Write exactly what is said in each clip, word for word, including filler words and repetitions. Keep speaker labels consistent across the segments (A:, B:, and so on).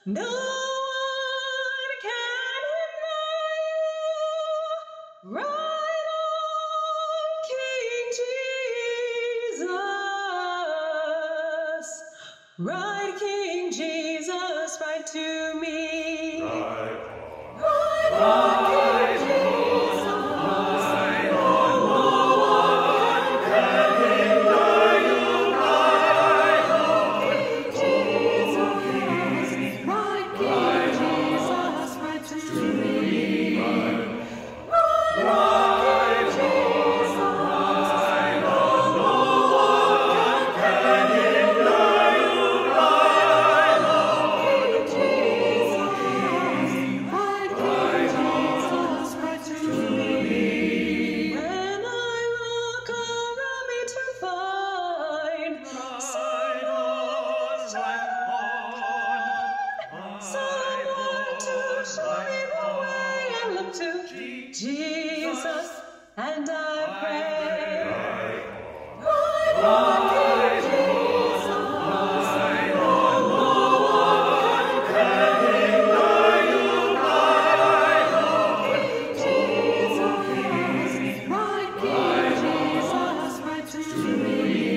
A: No one can deny you. Right on, King Jesus. Right, King Jesus, right to me.
B: Right on.
A: Right on, King Jesus.
B: Right on. No one can deny you. Right on.
A: King Jesus. Right, King Jesus, right to me. Right on, King Jesus.
B: Right on. No one can deny you. Right on.
A: Right, King Jesus, right to me. When I look around me to find
B: Right on. Right on.
A: someone to show me the way, I look to Jesus and I pray. Right on, King Jesus.
B: Right on. No one can deny you. Right on.
A: Jesus, right, King Jesus, right to me.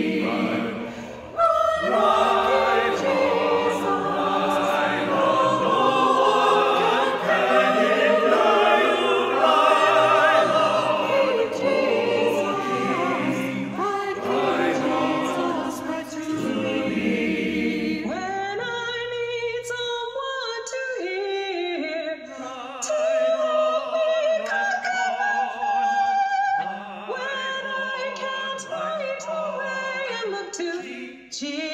A: Right on, King Jesus.
B: Right on. No one can deny you. Right on.
A: Jesus, right, King Jesus, right to me. When I need someone to hear, to help me conquer when I can't find a way, I look to Jesus.